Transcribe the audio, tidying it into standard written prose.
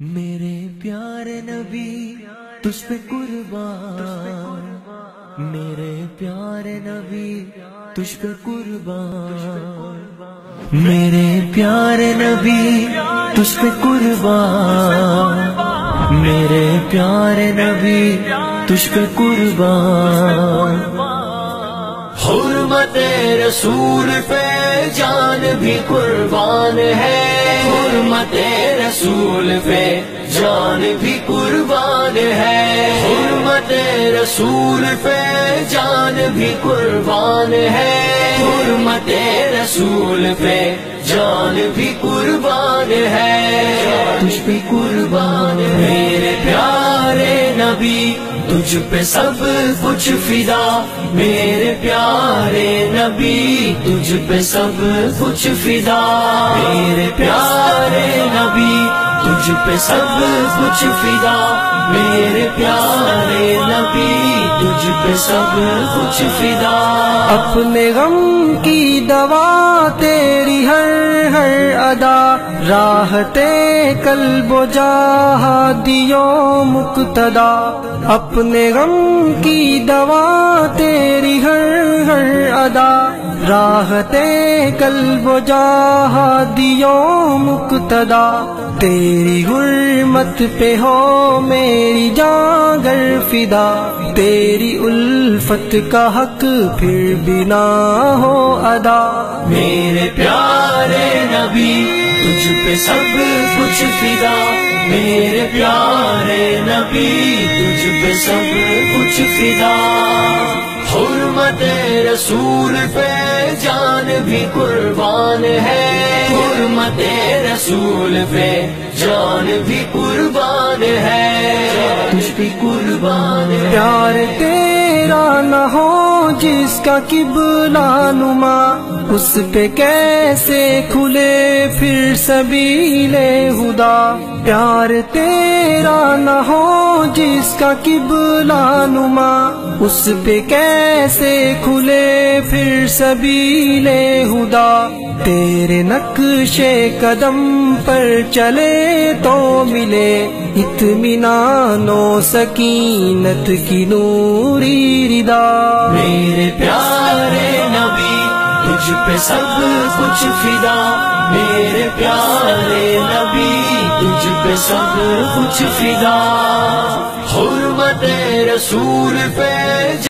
میرے پیارے نبی تجھ پہ قربان، میرے پیارے نبی تجھ پہ قربان، میرے پیارے نبی تجھ پہ قربان، میرے پیارے نبی تجھ پہ قربان۔ حرمت رسول پہ جان بھی قربان ہے، حرمت رسول پہ جان بھی قربان ہے، حرمت رسول پہ جان بھی قربان ہے، حرمت رسول پہ جان بھی قربان ہے، تجھ پہ قربان ہے میرے پیارے نبی، تجھ پہ سب کچھ فدا، میرے پیارے نبی تجھ پہ سب کچھ فدا، میرے پیارے نبی تجھ پہ سب کچھ فدا، میرے پیارے نبی تجھ پہ سب کچھ فدا۔ اپنے غم کی دوا تیری ہر ہر ادا، راحت قلب و جہادیو مقتدا، اپنے غم کی دوا تیری ہر ہر ادا، راحت قلب و جہادیو مقتدا، تیری حرمت پہ ہو میری جاں گر فدا، تیری الفت کا حق پھر بھی نہ ہو ادا، میرے پیارے نبی تجھ پہ سب کچھ فدا، میرے پیارے نبی تجھ پہ سب کچھ فدا، حرمت رسول پہ جان بھی قربان ہے، حرمت رسول پہ جان بھی قربان ہے، تجھ پہ قربان ہے۔ پیار تیرا نہ ہو جس کا قبلہ نما، اس پہ کیسے کھلے پھر سبیل ہدا، پیار تیرا نہ ہو جس کا قبلہ نما، اس پہ کیسے کھلے پھر سبیل ہدا، تیرے نقش قدم پر چلے تو ملے اطمینان و سکینت کی نوری ردا، میرے پیارے نبی تجھ پہ سب کچھ فدا، میرے پیارے نبی تجھ پہ سب کچھ فدا، حرمت رسول پہ